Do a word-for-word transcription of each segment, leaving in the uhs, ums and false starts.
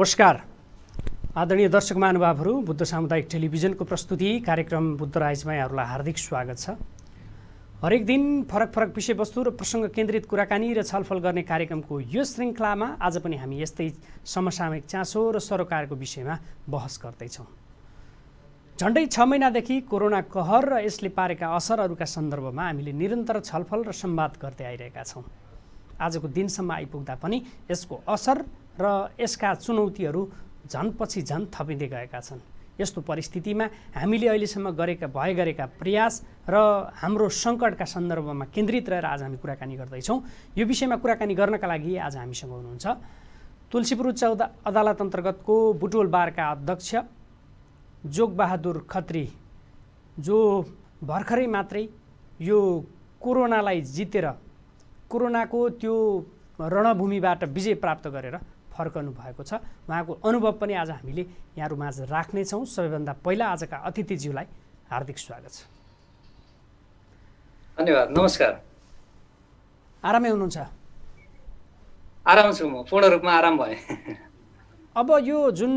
नमस्कार आदरणीय दर्शक महानुभावहरू, बुद्ध सामुदायिक टेलिभिजनको प्रस्तुति कार्यक्रम बुद्ध राइजमा यहाँहरूलाई हार्दिक स्वागत छ। हरेक दिन फरक फरक विषयवस्तु र प्रसङ्ग केन्द्रित कुराकानी र छलफल गर्ने कार्यक्रमको यो श्रृङ्खलामा आज पनि हामी यस्तै समसामयिक चासो र सरोकारको विषयमा बहस गर्दैछौँ। झन्डै छ महिनादेखि कोरोना कहर र यसले पारेका असरहरूका सन्दर्भमा हामीले निरन्तर छलफल र संवाद गर्दै आइरहेका छौँ। आजको दिनसम्म आइपुग्दा पनि यसको असर र यसका चुनौतीहरू झन पछि झन थपिँदै गएका छन्। यस्तो परिस्थितिमा हामीले अहिलेसम्म गरेका भए गरेका प्रयास र हाम्रो सङ्कटका सन्दर्भमा केन्द्रित रहेर आज हामी कुराकानी गर्दैछौँ। यो विषयमा कुराकानी गर्नका लागि आज हामीसँग हुनुहुन्छ तुलसीपुर उच्च अदालत अन्तर्गतको बुटवल बारका अध्यक्ष जोगबहादुर खत्री, जो भर्खरै मात्रै यो कोरोनालाई जितेर कोरोनाको त्यो रणभूमिबाट विजय प्राप्त गरेर फर्कनु भएको छ। उहाँको अनुभव पनि आज हामीले यहाँहरूमाझ राख्नेछौँ। सबैभन्दा पहिला आजका अतिथिज्यूलाई हार्दिक स्वागत छ। धन्यवाद। नमस्कार। आरामै हुनुहुन्छ? आराम छु, म पूर्ण रूपमा आराम भएँ। अब यो जुन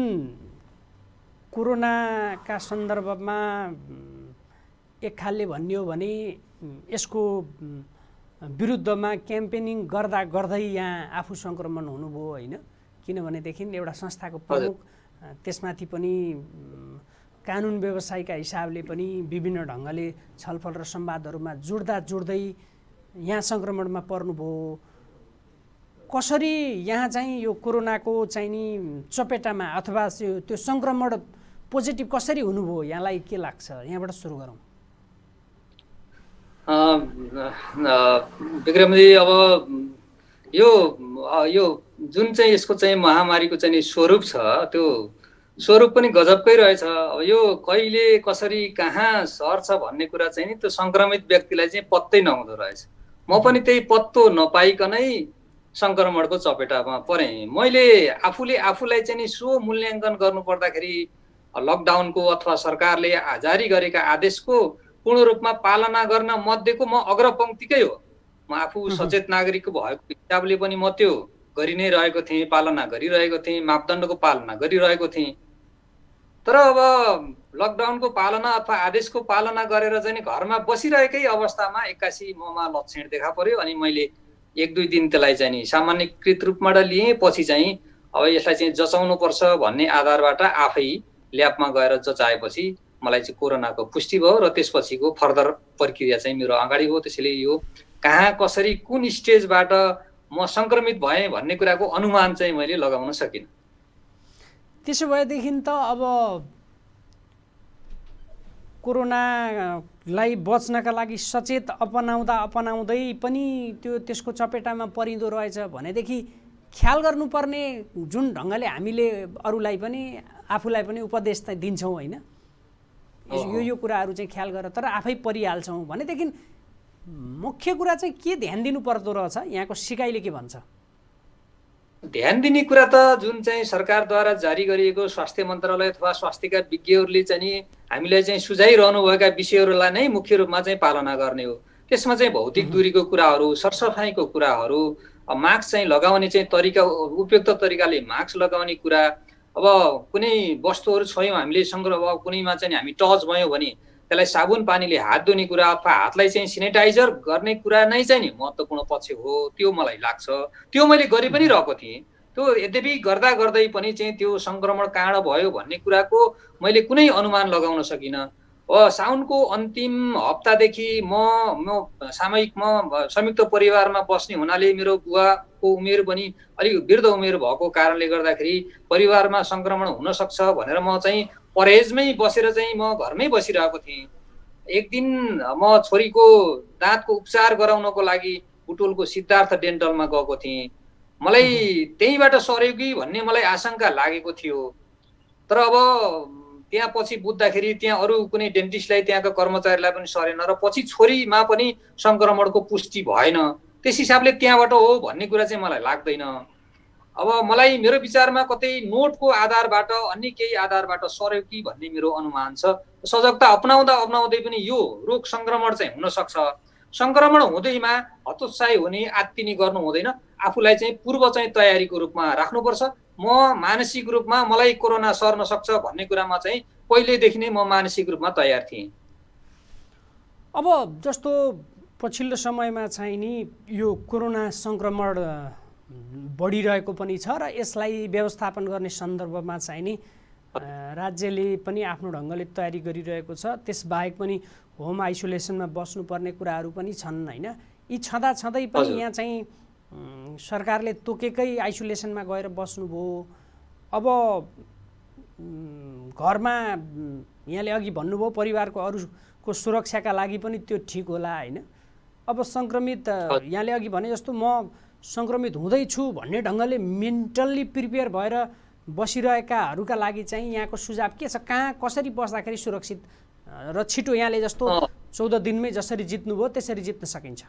कोरोनाका सन्दर्भमा एक खालले भन्ने हो भने यसको विरुद्धमा क्याम्पेनिङ गर्दा गर्दै यहाँ आफू सङ्क्रमण हुनुभयो होइन? किनभनेदेखि एउटा संस्थाको प्रमुख, त्यसमाथि पनि कानुन व्यवसायका हिसाबले पनि विभिन्न ढङ्गले छलफल र संवादहरूमा जुड्दा जुड्दै यहाँ सङ्क्रमणमा पर्नुभयो। कसरी यहाँ चाहिँ यो कोरोनाको चाहिँ नि चपेटामा अथवा त्यो सङ्क्रमण पोजिटिभ कसरी हुनुभयो, यहाँलाई के लाग्छ? यहाँबाट सुरु गरौँ। विक्रमजी, अब यो यो जुन चाहिँ यसको चाहिँ महामारीको चाहिँ स्वरूप छ, त्यो स्वरूप पनि गजबकै रहेछ। अब यो कहिले कसरी कहाँ सर्छ भन्ने कुरा चाहिँ नि त्यो सङ्क्रमित व्यक्तिलाई चाहिँ पत्तै नहुँदो रहेछ। म पनि त्यही पत्तो नपाइकनै सङ्क्रमणको चपेटामा परेँ। मैले आफूले आफूलाई चाहिँ नि सो मूल्याङ्कन गर्नु पर्दाखेरि लकडाउनको अथवा सरकारले जारी गरेका आदेशको पूर्ण रूपमा पालना गर्न मध्येको म अग्रपङ्क्तिकै हो। म आफू सचेत नागरिकको भएको हिसाबले पनि म त्यो गरि नै रहेको थिएँ, पालना गरिरहेको थिएँ, मापदण्डको पालना गरिरहेको थिएँ। तर अब लकडाउनको पालना अथवा आदेशको पालना गरेर चाहिँ घरमा बसिरहेकै अवस्थामा एक्कासी ममा लक्षण देखा पर्यो। अनि मैले एक दुई दिन त्यसलाई चाहिँ नि सामान्यकृत रूपबाट लिएँ। पछि चाहिँ अब यसलाई चाहिँ जचाउनुपर्छ भन्ने आधारबाट आफै ल्याबमा गएर जचाएपछि मलाई चाहिँ कोरोनाको पुष्टि भयो र त्यसपछिको फर्दर प्रक्रिया चाहिँ मेरो अगाडि हो। त्यसैले यो कहाँ कसरी कुन स्टेजबाट म सङ्क्रमित भएँ भन्ने कुराको अनुमान चाहिँ मैले लगाउन सकिनँ। त्यसो भएदेखि त अब कोरोनालाई बच्नका लागि सचेत अपनाउँदा अपनाउँदै पनि त्यो त्यसको चपेटामा परिँदो रहेछ भनेदेखि ख्याल गर्नुपर्ने जुन ढङ्गले हामीले अरूलाई पनि आफूलाई पनि उपदेश त दिन्छौँ होइन, यो यो कुराहरू चाहिँ ख्याल गर, तर आफै परिहाल्छौँ भनेदेखि मुख्य कुरा चाहिँ के ध्यान दिनु पर्दो रहेछ? यहाँको सिकाइले के भन्छ? ध्यान दिने कुरा त जुन चाहिँ सरकारद्वारा जारी गरिएको स्वास्थ्य मन्त्रालय अथवा स्वास्थ्यका विज्ञहरूले चाहिँ नि हामीलाई चाहिँ सुझाइरहनु भएका विषयहरूलाई नै मुख्य रूपमा चाहिँ पालना गर्ने हो। त्यसमा चाहिँ भौतिक दूरीको कुराहरू, सरसफाइको कुराहरू, मास्क चाहिँ लगाउने चाहिँ तरिका, उपयुक्त तरिकाले मास्क लगाउने कुरा। अब कुनै वस्तुहरू छोयौँ हामीले सङ्ग्रह, कुनैमा चाहिँ हामी टच भयौँ भने त्यसलाई साबुन पानीले हात धुने कुरा अथवा हातलाई चाहिँ सेनिटाइजर गर्ने कुरा नै चाहिँ नि महत्त्वपूर्ण पक्ष हो। त्यो मलाई लाग्छ, त्यो मैले गरि पनि रहेको थिएँ। त्यो यद्यपि गर्दा गर्दै पनि चाहिँ त्यो सङ्क्रमण कहाँ भयो भन्ने कुराको मैले कुनै अनुमान लगाउन सकिनँ। अब साउनको अन्तिम हप्तादेखि म म सामूहिक म संयुक्त परिवारमा बस्ने हुनाले मेरो बुवाको उमेर पनि अलिक वृद्ध उमेर भएको कारणले गर्दाखेरि परिवारमा सङ्क्रमण हुनसक्छ भनेर म चाहिँ परहेजमै बसेर चाहिँ म घरमै बसिरहेको थिएँ। एक दिन म छोरीको दाँतको उपचार गराउनको लागि बुटवलको सिद्धार्थ डेन्टलमा गएको थिएँ। मलाई त्यहीँबाट सर्यो कि भन्ने मलाई आशंका लागेको थियो। तर अब त्यहाँ पछि बुझ्दाखेरि त्यहाँ अरू कुनै डेन्टिस्टलाई, त्यहाँका कर्मचारीलाई पनि सरेन र पछि छोरीमा पनि सङ्क्रमणको पुष्टि भएन। त्यस हिसाबले त्यहाँबाट हो भन्ने कुरा चाहिँ मलाई लाग्दैन। अब मलाई मेरो विचारमा कतै नोटको आधारबाट अन्य केही आधारबाट सर्यो कि भन्ने मेरो अनुमान छ। सजगता अपनाउँदा अपनाउँदै पनि यो रोग सङ्क्रमण चाहिँ हुनसक्छ। सङ्क्रमण हुँदैमा हतोत्साही हुने, आत्तिनी गर्नु हुँदैन। आफूलाई चाहिँ पूर्व चाहिँ तयारीको रूपमा राख्नुपर्छ। म मानसिक रूपमा मलाई कोरोना सर्न सक्छ भन्ने कुरामा चाहिँ पहिलेदेखि नै म मानसिक रूपमा तयार थिएँ। अब जस्तो पछिल्लो समयमा चाहिँ नि यो कोरोना सङ्क्रमण बढिरहेको पनि छ र यसलाई व्यवस्थापन गर्ने सन्दर्भमा चाहिँ नि राज्यले पनि आफ्नो ढङ्गले तयारी गरिरहेको छ। त्यसबाहेक पनि होम आइसोलेसनमा बस्नुपर्ने कुराहरू पनि छन् होइन। यी छँदा छँदै पनि यहाँ चाहिँ सरकारले तोकेकै आइसोलेसनमा गएर बस्नुभयो। अब घरमा यहाँले अघि भन्नुभयो परिवारको अरूको सुरक्षाका लागि पनि त्यो ठिक होला होइन। अब सङ्क्रमित यहाँले अघि भने जस्तो म सङ्क्रमित हुँदैछु भन्ने ढङ्गले मेन्टल्ली प्रिपेयर भएर बसिरहेकाहरूका लागि चाहिँ यहाँको सुझाव के छ? कहाँ कसरी बस्दाखेरि सुरक्षित र छिटो यहाँले जस्तो चौध दिनमै जसरी जित्नुभयो त्यसरी जित्न सकिन्छ?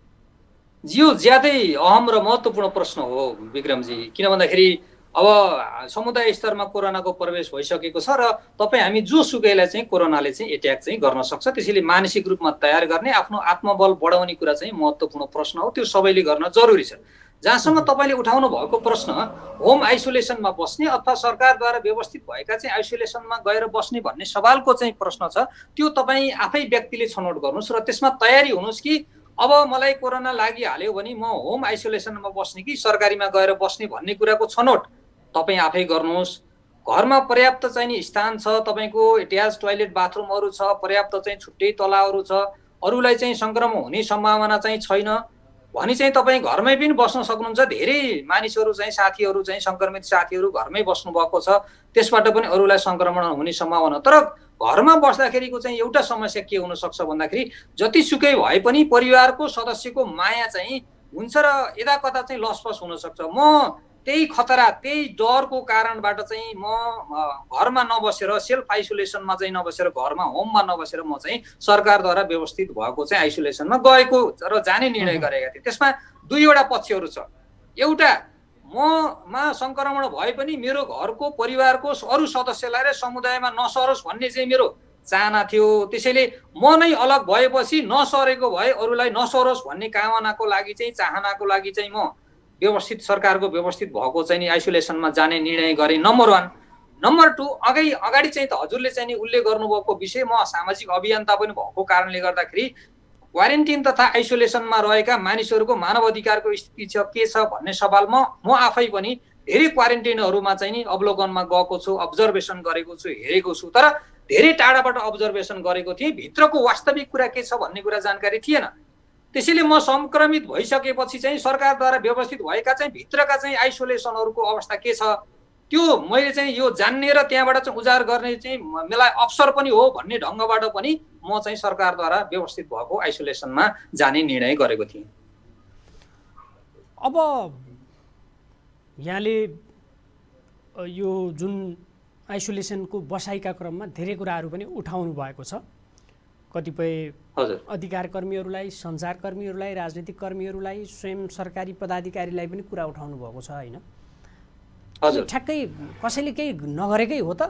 यो ज्यादै अहम र महत्त्वपूर्ण प्रश्न हो विक्रमजी। किन भन्दाखेरि अब समुदाय स्तरमा कोरोनाको प्रवेश भइसकेको छ र तपाईँ हामी जोसुकैलाई चाहिँ कोरोनाले चाहिँ एट्याक चाहिँ गर्न सक्छ। त्यसैले मानसिक रूपमा तयार गर्ने आफ्नो आत्मबल बढाउने कुरा चाहिँ महत्त्वपूर्ण प्रश्न हो। त्यो सबैले गर्न जरुरी छ। जहाँसम्म तपाईँले उठाउनु भएको प्रश्न होम आइसोलेसनमा बस्ने अथवा सरकारद्वारा व्यवस्थित भएका चाहिँ आइसोलेसनमा गएर बस्ने भन्ने सवालको चाहिँ प्रश्न छ, त्यो तपाईँ आफै व्यक्तिले छनौट गर्नुहोस् र त्यसमा तयारी हुनुहोस् कि अब मलाई कोरोना लागिहाल्यो भने म होम आइसोलेसनमा बस्ने कि सरकारीमा गएर बस्ने भन्ने कुराको छनौट तपाईँ आफै गर्नुहोस्। घरमा पर्याप्त चाहिँ स्थान छ, तपाईँको एट्याच टोयलेट बाथरुमहरू छ, पर्याप्त चाहिँ छुट्टै तलाहरू छ, अरूलाई चाहिँ सङ्क्रमण हुने सम्भावना चाहिँ छैन भने चाहिँ तपाईँ घरमै पनि बस्न सक्नुहुन्छ। धेरै मानिसहरू चाहिँ साथीहरू चाहिँ सङ्क्रमित साथीहरू घरमै बस्नुभएको छ, त्यसबाट पनि अरूलाई सङ्क्रमण हुने सम्भावना। तर घरमा बस्दाखेरिको चाहिँ एउटा समस्या के हुनसक्छ भन्दाखेरि जतिसुकै भए पनि परिवारको सदस्यको माया चाहिँ हुन्छ र यता कता चाहिँ लसपस हुनसक्छ। म त्यही खतरा त्यही डरको कारणबाट चाहिँ म घरमा नबसेर सेल्फ आइसोलेसनमा चाहिँ नबसेर घरमा होममा नबसेर म चाहिँ सरकारद्वारा व्यवस्थित भएको चाहिँ आइसोलेसनमा गएको र जाने निर्णय गरेका थिएँ। त्यसमा दुईवटा पक्षहरू छ। एउटा ममा सङ्क्रमण भए पनि मेरो घरको परिवारको अरू सदस्यलाई र समुदायमा नसरोस् भन्ने चाहिँ मेरो चाहना थियो। त्यसैले म नै अलग भएपछि नसरेको भए अरूलाई नसरोस् भन्ने कामनाको लागि चाहिँ चाहनाको लागि चाहिँ म व्यवस्थित सरकारको व्यवस्थित भएको चाहिँ नि आइसोलेसनमा जाने निर्णय गरेँ। Number one. नम्बर टू, अघि अगाडि चाहिँ त हजुरले चाहिँ नि उल्लेख गर्नुभएको विषय, म सामाजिक अभियन्ता पनि भएको कारणले गर्दाखेरि क्वारेन्टिन तथा आइसोलेसनमा रहेका मानिसहरूको मानव अधिकारको स्थिति छ के छ भन्ने सवालमा म आफै पनि धेरै क्वारेन्टिनहरूमा चाहिँ नि अवलोकनमा गएको छु, अब्जर्भेसन गरेको छु, हेरेको छु। तर धेरै टाढाबाट अब्जर्भेसन गरेको थिएँ, भित्रको वास्तविक कुरा के छ भन्ने कुरा जानकारी थिएन। त्यसैले म सङ्क्रमित भइसकेपछि चाहिँ सरकारद्वारा व्यवस्थित भएका चाहिँ भित्रका चाहिँ आइसोलेसनहरूको अवस्था के छ त्यो मैले चाहिँ यो जान्ने र त्यहाँबाट चाहिँ उजार गर्ने चाहिँ मलाई अवसर पनि हो भन्ने ढङ्गबाट पनि म चाहिँ सरकारद्वारा व्यवस्थित भएको आइसोलेसनमा जाने निर्णय गरेको थिएँ। अब यहाँले यो जुन आइसोलेसनको बसाइका क्रममा धेरै कुराहरू पनि उठाउनु भएको छ। कतिपय अधिकार कर्मीहरूलाई, सञ्चारकर्मीहरूलाई, राजनीतिक कर्मीहरूलाई, स्वयं सरकारी पदाधिकारीलाई पनि कुरा उठाउनु भएको छ होइन? हजुर। ठ्याक्कै कसैले केही नगरेकै हो त?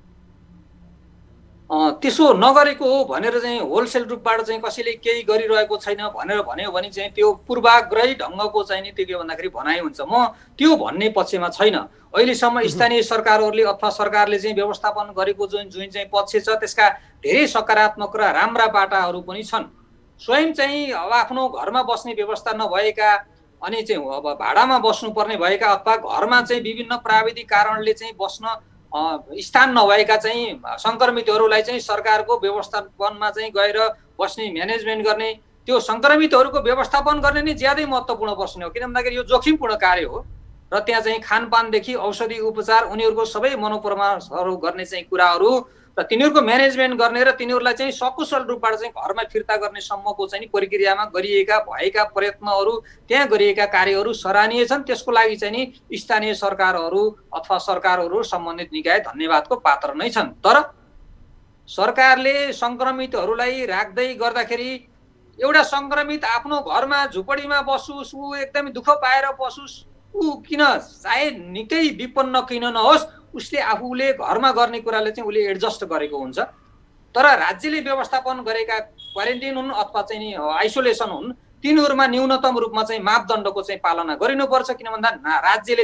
त्यसो नगरेको हो भनेर चाहिँ होलसेल रूपबाट चाहिँ कसैले केही गरिरहेको छैन भनेर भन्यो भने चाहिँ त्यो पूर्वाग्रही ढङ्गको चाहिँ नि त्यो के भन्दाखेरि भनाइ हुन्छ। म त्यो भन्ने पक्षमा छैन। अहिलेसम्म स्थानीय सरकारहरूले अथवा सरकारले चाहिँ व्यवस्थापन गरेको जुन जुन चाहिँ पक्ष छ त्यसका धेरै सकारात्मक र राम्रा बाटाहरू पनि छन्। स्वयं चाहिँ अब आफ्नो घरमा बस्ने व्यवस्था नभएका अनि चाहिँ अब भाडामा बस्नुपर्ने भएका अथवा घरमा चाहिँ विभिन्न प्राविधिक कारणले चाहिँ बस्न स्थान नभएका चाहिँ सङ्क्रमितहरूलाई चाहिँ सरकारको व्यवस्थापनमा चाहिँ गएर बस्ने म्यानेजमेन्ट गर्ने त्यो सङ्क्रमितहरूको व्यवस्थापन गर्ने नै ज्यादै महत्त्वपूर्ण प्रश्न हो। किन भन्दाखेरि यो जोखिमपूर्ण कार्य हो र त्यहाँ चाहिँ खानपानदेखि औषधि उपचार उनीहरूको सबै मनोपरामर्शहरू गर्ने चाहिँ कुराहरू र तिनीहरूको म्यानेजमेन्ट गर्ने र तिनीहरूलाई चाहिँ सकुशल रूपबाट चाहिँ घरमा फिर्ता गर्ने सम्मको चाहिँ प्रक्रियामा गरिएका भएका प्रयत्नहरू त्यहाँ गरिएका कार्यहरू सराहनीय छन्। त्यसको लागि चाहिँ नि स्थानीय सरकारहरू अथवा सरकारहरू सम्बन्धित निकाय धन्यवादको पात्र नै छन्। तर सरकारले सङ्क्रमितहरूलाई राख्दै गर्दाखेरि एउटा सङ्क्रमित आफ्नो घरमा झुपडीमा बसोस्, ऊ एकदमै दुःख पाएर बसोस्, ऊ किन चाहे निकै विपन्न किन नहोस् उसले आफूले घरमा गर्ने कुराले चाहिँ उसले एडजस्ट गरेको हुन्छ। तर राज्यले व्यवस्थापन गरेका क्वारेन्टिन हुन् अथवा चाहिँ नि आइसोलेसन हुन् तिनीहरूमा न्यूनतम रूपमा चाहिँ मापदण्डको चाहिँ पालना गरिनुपर्छ। किन भन्दा राज्यले चाहिँ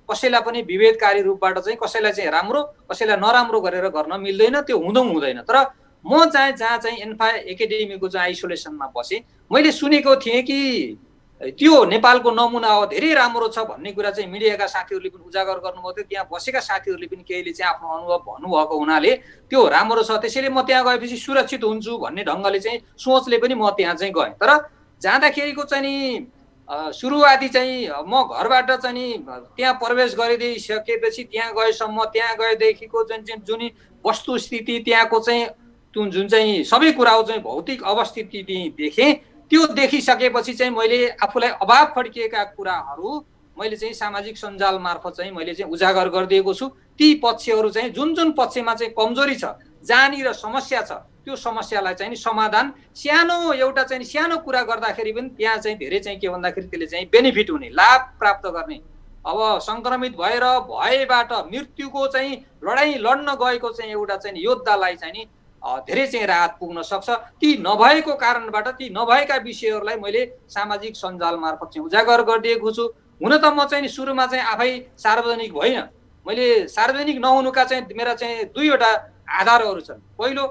कसैलाई पनि विभेदकारी रूपबाट चाहिँ कसैलाई चाहिँ राम्रो कसैलाई नराम्रो गरेर गर्न मिल्दैन, त्यो हुँदो हुँदैन। तर म चाहिँ जहाँ चाहिँ एन्फा एकाडेमीको चाहिँ आइसोलेसनमा बसेँ, मैले सुनेको थिएँ कि त्यो नेपालको नमुना हो, धेरै राम्रो छ भन्ने कुरा चाहिँ मिडियाका साथीहरूले पनि उजागर गर्नुभएको थियो। त्यहाँ बसेका साथीहरूले पनि केहीले चाहिँ आफ्नो अनुभव भन्नुभएको हुनाले त्यो राम्रो छ, त्यसैले म त्यहाँ गएपछि सुरक्षित हुन्छु भन्ने ढङ्गले चाहिँ सोचले पनि म त्यहाँ चाहिँ गएँ। तर जाँदाखेरिको चाहिँ नि सुरुवाती चाहिँ म घरबाट चाहिँ नि त्यहाँ प्रवेश गरिदिइसकेपछि त्यहाँ गएसम्म त्यहाँ गएदेखिको जुन चाहिँ जुन वस्तुस्थिति त्यहाँको चाहिँ जुन जुन चाहिँ सबै कुराको चाहिँ भौतिक अवस्थिति देखेँ, त्यो देखिसकेपछि चाहिँ मैले आफूलाई अभाव फड्किएका कुराहरू मैले चाहिँ सामाजिक सञ्जाल मार्फत चाहिँ मैले चाहिँ उजागर गरिदिएको छु। ती पक्षहरू चाहिँ जुन जुन पक्षमा चाहिँ कमजोरी छ, जहाँनिर समस्या छ, त्यो समस्यालाई चाहिँ समाधान सानो एउटा चाहिँ सानो कुरा गर्दाखेरि पनि त्यहाँ चाहिँ धेरै चाहिँ के भन्दाखेरि त्यसले चाहिँ बेनिफिट हुने, लाभ प्राप्त गर्ने। अब सङ्क्रमित भएर भयबाट मृत्युको चाहिँ लडाइँ लड्न गएको चाहिँ एउटा चाहिँ योद्धालाई चाहिँ नि धेरै चाहिँ राहत पुग्न सक्छ। ती नभएको कारणबाट ती नभएका विषयहरूलाई मैले सामाजिक सञ्जाल मार्फत चाहिँ उजागर गरिदिएको छु। हुन त म चाहिँ सुरुमा चाहिँ आफै सार्वजनिक भइनँ, मैले सार्वजनिक नहुनुका चाहिँ मेरा चाहिँ दुईवटा आधारहरू छन्। पहिलो,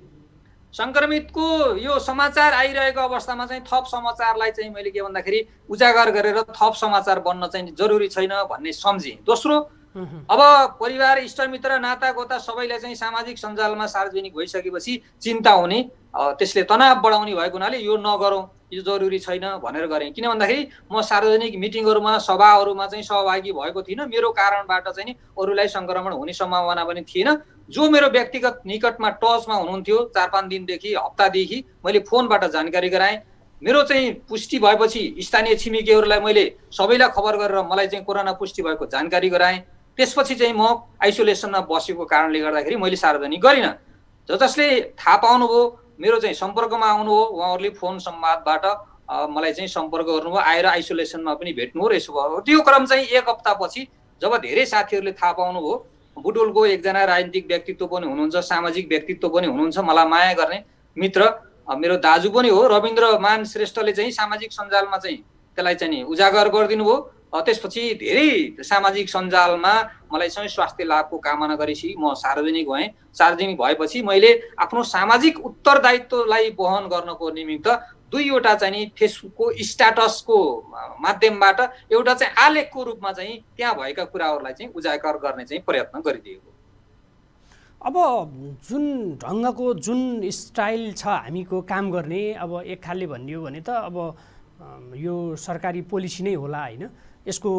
सङ्क्रमितको यो समाचार आइरहेको अवस्थामा चाहिँ थप समाचारलाई चाहिँ मैले के भन्दाखेरि उजागर गरेर थप समाचार बन्न चाहिँ जरुरी छैन भन्ने सम्झेँ। दोस्रो, अब परिवार इष्टमित्र नातागोता सबैलाई चाहिँ सामाजिक सञ्जालमा सार्वजनिक भइसकेपछि चिन्ता हुने, त्यसले तनाव बढाउने भएको हुनाले यो नगरौँ, यो जरुरी छैन भनेर गरेँ। किन भन्दाखेरि म सार्वजनिक मिटिङहरूमा सभाहरूमा चाहिँ सहभागी भएको थिइनँ, मेरो कारणबाट चाहिँ नि अरूलाई सङ्क्रमण हुने सम्भावना पनि थिएन। जो मेरो व्यक्तिगत निकटमा टचमा हुनुहुन्थ्यो चार पाँच दिनदेखि हप्तादेखि मैले फोनबाट जानकारी गराएँ। मेरो चाहिँ पुष्टि भएपछि स्थानीय छिमेकीहरूलाई मैले सबैलाई खबर गरेर मलाई चाहिँ कोरोना पुष्टि भएको जानकारी गराएँ। त्यसपछि चाहिँ म आइसोलेसनमा बसेको कारणले गर्दाखेरि मैले सार्वजनिक गरिनँ। ज जसले थाहा पाउनुभयो, मेरो चाहिँ सम्पर्कमा आउनुभयो, उहाँहरूले फोन संवादबाट मलाई चाहिँ सम्पर्क गर्नुभयो, आएर आइसोलेसनमा पनि भेट्नु हो, यसो भयो। त्यो क्रम चाहिँ एक हप्तापछि जब धेरै साथीहरूले थाहा पाउनुभयो, बुटोलको एकजना राजनीतिक व्यक्तित्व पनि हुनुहुन्छ, सामाजिक व्यक्तित्व पनि हुनुहुन्छ, मलाई माया गर्ने मित्र, मेरो दाजु पनि हो, रविन्द्र मान श्रेष्ठले चाहिँ सामाजिक सञ्जालमा चाहिँ त्यसलाई चाहिँ नि उजागर गरिदिनु भयो। त्यसपछि धेरै सामाजिक सञ्जालमा मलाई चाहिँ स्वास्थ्य लाभको कामना गरेपछि म सार्वजनिक भएँ। सार्वजनिक भएपछि मैले आफ्नो सामाजिक उत्तरदायित्वलाई वहन गर्नको निमित्त दुईवटा चाहिँ नि फेसबुकको स्ट्याटसको माध्यमबाट एउटा चाहिँ आलेखको रूपमा चाहिँ त्यहाँ भएका कुराहरूलाई चाहिँ उजागर गर्ने चाहिँ प्रयत्न गरिदिएको। अब जुन ढङ्गको जुन स्टाइल छ हामीको काम गर्ने, अब एक खालले भनियो भने त अब यो सरकारी पोलिसी नै होला होइन, यसको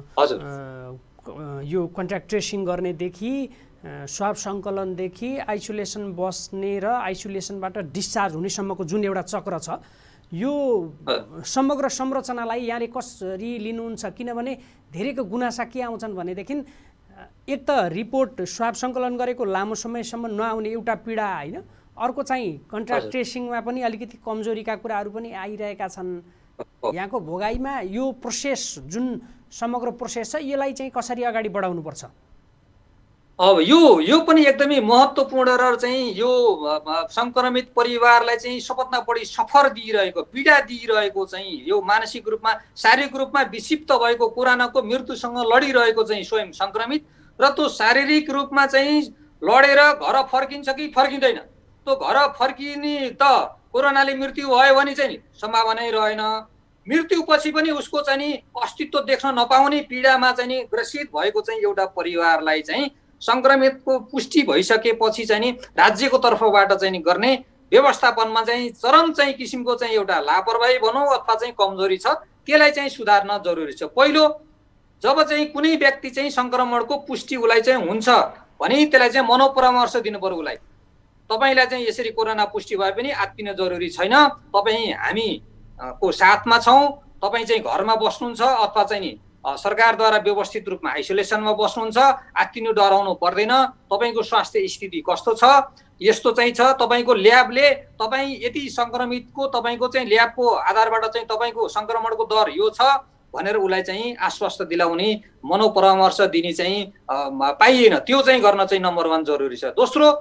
यो कन्ट्याक्ट ट्रेसिङ गर्नेदेखि स्वाब सङ्कलनदेखि आइसोलेसन बस्ने र आइसोलेसनबाट डिस्चार्ज हुनेसम्मको जुन एउटा चक्र छ, यो समग्र संरचनालाई यहाँले कसरी लिनुहुन्छ? किनभने धेरैको गुनासा के आउँछन् भनेदेखि एक त रिपोर्ट स्वाब सङ्कलन गरेको लामो समयसम्म नआउने एउटा पीडा होइन, अर्को चाहिँ कन्ट्याक्ट ट्रेसिङमा पनि अलिकति कमजोरीका कुराहरू पनि आइरहेका छन्। यहाँको भोगाईमा यो प्रोसेस जुन समग्र प्रोसेस छ यसलाई चाहिँ कसरी अगाडि बढाउनुपर्छ? अब यो यो पनि एकदमै महत्त्वपूर्ण र चाहिँ यो सङ्क्रमित परिवारलाई चाहिँ सबभन्दा बढी सफर दिइरहेको, पीडा दिइरहेको चाहिँ यो मानसिक रूपमा शारीरिक रूपमा विक्षिप्त भएको कोरोनाको मृत्युसँग लडिरहेको चाहिँ स्वयं सङ्क्रमित र त्यो शारीरिक रूपमा चाहिँ लडेर घर फर्किन्छ कि फर्किँदैन, त्यो घर फर्किने त कोरोनाले मृत्यु भयो भने चाहिँ नि सम्भावनै रहेन। मृत्युपछि पनि उसको चाहिँ नि अस्तित्व देख्न नपाउने पीडामा चाहिँ नि ग्रसित भएको चाहिँ एउटा परिवारलाई चाहिँ सङ्क्रमितको पुष्टि भइसकेपछि चाहिँ नि राज्यको तर्फबाट चाहिँ नि गर्ने व्यवस्थापनमा चाहिँ चरम चाहिँ किसिमको चाहिँ एउटा लापरवाही भनौँ अथवा चाहिँ कमजोरी छ, त्यसलाई चाहिँ सुधार्न जरुरी छ। पहिलो, जब चाहिँ कुनै व्यक्ति चाहिँ सङ्क्रमणको पुष्टि उसलाई चाहिँ हुन्छ भने त्यसलाई चाहिँ मनोपरामर्श दिनु पर्यो। उसलाई तपाईँलाई चाहिँ यसरी कोरोना पुष्टि भए पनि आत्तिन जरुरी छैन, तपाईँ हामी को साथमा छौँ, तपाईँ चाहिँ घरमा बस्नुहुन्छ अथवा चाहिँ नि सरकारद्वारा व्यवस्थित रूपमा आइसोलेसनमा बस्नुहुन्छ, आत्तिनु डराउनु पर्दैन, तपाईँको स्वास्थ्य स्थिति कस्तो छ, यस्तो चाहिँ छ, तपाईँको ल्याबले तपाईँ यति सङ्क्रमितको तपाईँको चाहिँ ल्याबको आधारबाट चाहिँ तपाईँको सङ्क्रमणको दर यो छ भनेर उसलाई चाहिँ आश्वस्त दिलाउने मनोपरामर्श दिने चाहिँ पाइएन, त्यो चाहिँ गर्न चाहिँ नम्बर वान जरुरी छ। दोस्रो,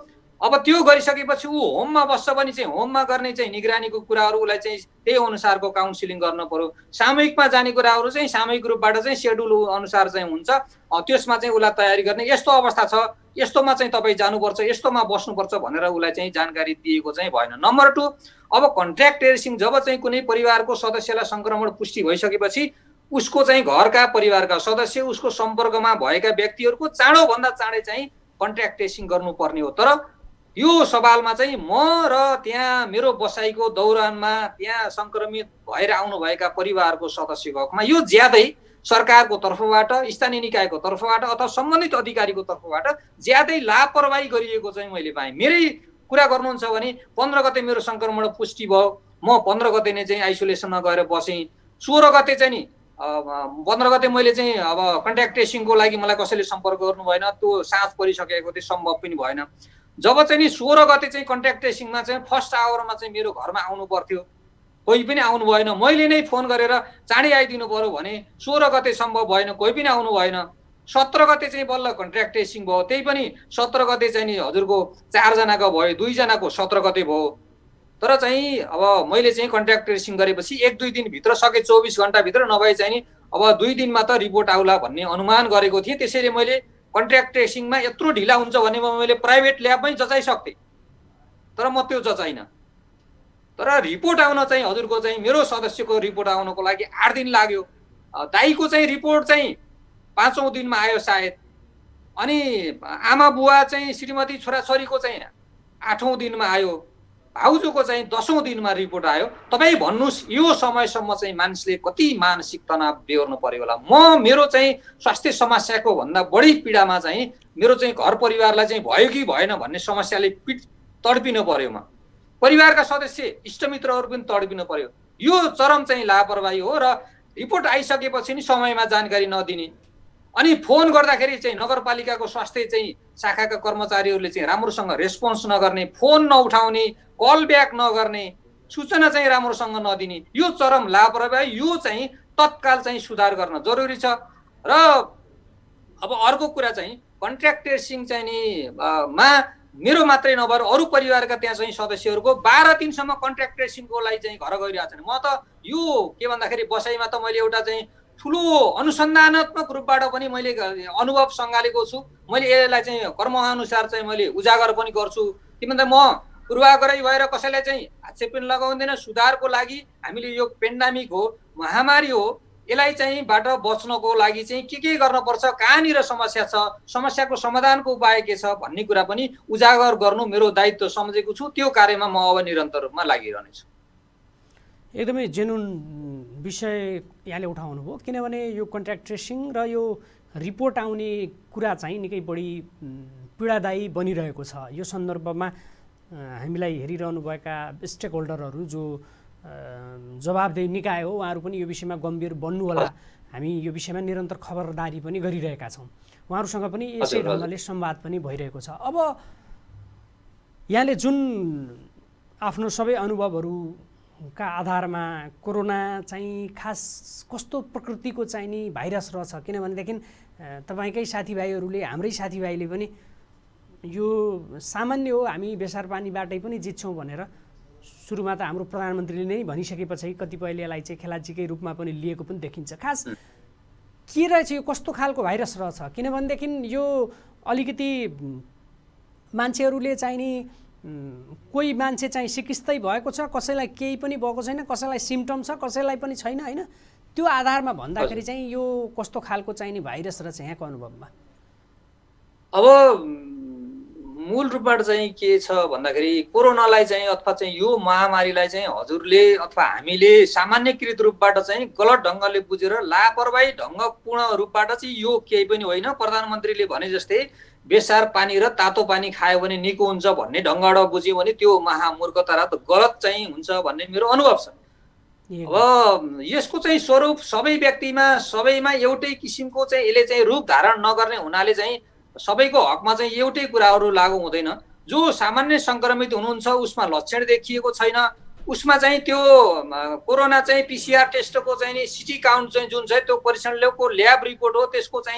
अब त्यो गरिसकेपछि ऊ होममा बस्छ भने चाहिँ होममा गर्ने चाहिँ निगरानीको कुराहरू उसलाई चाहिँ त्यही अनुसारको काउन्सिलिङ गर्न पर्यो। सामूहिकमा जाने कुराहरू चाहिँ सामूहिक रूपबाट चाहिँ सेड्युल अनुसार चाहिँ हुन्छ, त्यसमा चाहिँ उसलाई तयारी गर्ने यस्तो अवस्था छ, यस्तोमा चाहिँ तपाईँ जानुपर्छ, यस्तोमा बस्नुपर्छ भनेर उसलाई चाहिँ जानकारी दिएको चाहिँ भएन। नम्बर टू, अब कन्ट्याक्ट ट्रेसिङ जब चाहिँ कुनै परिवारको सदस्यलाई सङ्क्रमण पुष्टि भइसकेपछि उसको चाहिँ घरका परिवारका सदस्य उसको सम्पर्कमा भएका व्यक्तिहरूको चाँडोभन्दा चाँडै चाहिँ कन्ट्याक्ट ट्रेसिङ गर्नुपर्ने हो। तर यो सवालमा चाहिँ म र त्यहाँ मेरो बसाइको दौरानमा त्यहाँ सङ्क्रमित भएर आउनुभएका परिवारको सदस्यको हकमा यो ज्यादै सरकारको तर्फबाट, स्थानीय निकायको तर्फबाट अथवा सम्बन्धित अधिकारीको तर्फबाट ज्यादै लापरवाही गरिएको चाहिँ मैले पाएँ। मेरै कुरा गर्नुहुन्छ भने पन्ध्र गते मेरो सङ्क्रमण पुष्टि भयो, म पन्ध्र गते नै चाहिँ आइसोलेसनमा गएर बसेँ। सोह्र गते चाहिँ नि पन्ध्र गते मैले चाहिँ अब कन्ट्याक्ट ट्रेसिङको लागि मलाई कसैले सम्पर्क गर्नु भएन, त्यो साँझ परिसकेको थियो, सम्भव पनि भएन। जब चाहिँ नि सोह्र गते चाहिँ कन्ट्याक्ट ट्रेसिङमा चाहिँ फर्स्ट आवरमा चाहिँ मेरो घरमा आउनु पर्थ्यो, कोही पनि आउनु भएन। मैले नै फोन गरेर चाँडै आइदिनु पर्यो भने सोह्र गते सम्भव भएन, कोही पनि आउनु भएन। सत्र गते चाहिँ बल्ल कन्ट्याक्ट ट्रेसिङ भयो, त्यही पनि सत्र गते चाहिँ नि हजुरको चारजनाको भयो, दुईजनाको सत्र गते भयो। तर चाहिँ अब मैले चाहिँ कन्ट्याक्ट ट्रेसिङ गरेपछि एक दुई दिनभित्र सके, चौबिस घन्टाभित्र नभए चाहिँ नि अब दुई दिनमा त रिपोर्ट आउला भन्ने अनुमान गरेको थिएँ। त्यसैले मैले कन्ट्याक्ट ट्रेसिङमा यत्रो ढिला हुन्छ भने मैले प्राइभेट ल्याबमै जचाइसक्थेँ, तर म त्यो जचाइनँ। तर रिपोर्ट आउन चाहिँ हजुरको चाहिँ मेरो सदस्यको रिपोर्ट आउनको लागि आठ दिन लाग्यो। दाईको चाहिँ रिपोर्ट चाहिँ पाँचौँ दिनमा आयो सायद, अनि आमा बुवा चाहिँ श्रीमती छोराछोरीको चाहिँ आठौँ दिनमा आयो, भाउजूको चाहिँ दसौँ दिनमा रिपोर्ट आयो। तपाईँ भन्नुहोस् यो समयसम्म चाहिँ मानिसले कति मानसिक तनाव बेहोर्नु पर्यो होला। म मेरो चाहिँ स्वास्थ्य समस्याको भन्दा बढी पीडामा चाहिँ मेरो चाहिँ घर परिवारलाई चाहिँ भयो कि भएन भन्ने समस्याले पिड तडपिनु पर्यो। म परिवारका सदस्य इष्टमित्रहरू पनि तडपिनु पर्यो। यो चरम चाहिँ लापरवाही हो। र रिपोर्ट आइसकेपछि नि समयमा जानकारी नदिने, अनि फोन गर्दाखेरि चाहिँ नगरपालिकाको स्वास्थ्य चाहिँ शाखाका कर्मचारीहरूले चाहिँ राम्रोसँग रेस्पोन्स नगर्ने, फोन नउठाउने, कल ब्याक नगर्ने, सूचना चाहिँ राम्रोसँग नदिने, यो चरम लापरवाही। यो चाहिँ तत्काल चाहिँ सुधार गर्न जरुरी छ। र अब अर्को कुरा चाहिँ कन्ट्याक्ट ट्रेसिङ चाहिँ नि मा मेरो मात्रै नभएर अरू परिवारका त्यहाँ चाहिँ सदस्यहरूको बाह्र दिनसम्म कन्ट्याक्ट ट्रेसिङको लागि चाहिँ घर गइरहेको छन्। म त यो के भन्दाखेरि बसाइमा त मैले एउटा चाहिँ ठुलो अनुसन्धानात्मक रूपबाट पनि मैले अनुभव सँगालेको छु। मैले यसलाई चाहिँ कर्मअनुसार चाहिँ मैले उजागर पनि गर्छु। के भन्दा म पूर्वाग्रही भएर कसैलाई चाहिँ आक्षेप पनि लगाउँदैन। सुधारको लागि हामीले यो पेन्डामिक हो, महामारी हो, यसलाई चाहिँ बाट बच्नको लागि चाहिँ के के गर्नुपर्छ, कहाँनिर समस्या छ, समस्याको समाधानको उपाय के छ भन्ने कुरा पनि उजागर गर्नु मेरो दायित्व सम्झेको छु। त्यो कार्यमा म अब निरन्तर रूपमा लागिरहनेछु। एकदमै जेन्युन विषय यहाँले उठाउनु भयो, किनभने यो कन्ट्याक्ट ट्रेसिङ र यो रिपोर्ट आउने कुरा चाहिँ निकै बढी पीडादायी बनिरहेको छ। यो सन्दर्भमा हामीलाई हेरिरहनुभएका स्टेक होल्डरहरू जो जवाबदेही निकाय हो उहाँहरू पनि यो विषयमा गम्भीर बन्नु होला। हामी यो विषयमा निरन्तर खबरदारी पनि गरिरहेका छौँ। उहाँहरूसँग पनि यसै ढङ्गले संवाद पनि भइरहेको छ। अब यहाँले जुन आफ्नो सबै अनुभवहरूका आधारमा कोरोना चाहिँ खास कस्तो प्रकृतिको चाहिँ नि भाइरस रहेछ, किनभनेदेखि तपाईँकै साथीभाइहरूले, हाम्रै साथीभाइले पनि यो सामान्य हो, हामी बेसार पानीबाटै पनि जित्छौँ भनेर सुरुमा त हाम्रो प्रधानमन्त्रीले नै भनिसकेपछि कतिपयले यसलाई चाहिँ खेलाचीकै रूपमा पनि लिएको पनि देखिन्छ। खास के रहेछ यो, कस्तो खालको भाइरस रहेछ, किनभनेदेखि यो अलिकति मान्छेहरूले चाहिँ नि कोही मान्छे चाहिँ सिकिस्तै भएको छ, कसैलाई केही पनि भएको छैन, कसैलाई सिम्टम छ, कसैलाई पनि छैन, होइन? त्यो आधारमा भन्दाखेरि चाहिँ यो कस्तो खालको चाहिँ नि भाइरस रहेछ यहाँको अनुभवमा? अब मूल रूपबाट चाहिँ के छ भन्दाखेरि कोरोनालाई चाहिँ अथवा चाहिँ यो महामारीलाई चाहिँ हजुरले अथवा हामीले सामान्यकृत रूपबाट चाहिँ गलत ढङ्गले बुझेर लापरवाही ढङ्गपूर्ण रूपबाट चाहिँ यो केही पनि होइन। प्रधानमन्त्रीले भने जस्तै बेसार पानी र तातो पानी खायो भने निको हुन्छ भन्ने ढङ्गबाट बुझ्यो भने त्यो महामूर्खता र गलत चाहिँ हुन्छ भन्ने मेरो अनुभव छ। अब यसको चाहिँ स्वरूप सबै व्यक्तिमा सबैमा एउटै किसिमको चाहिँ यसले चाहिँ रूप धारण नगर्ने हुनाले चाहिँ सबैको हकमा चाहिँ एउटै कुराहरू लागू हुँदैन। जो सामान्य सङ्क्रमित हुनुहुन्छ उसमा लक्षण देखिएको छैन, उसमा चाहिँ त्यो कोरोना चाहिँ पिसिआर टेस्टको चाहिँ नि सिटी काउन्ट चाहिँ जुन छ त्यो परीक्षणको ल्याब रिपोर्ट हो, त्यसको चाहिँ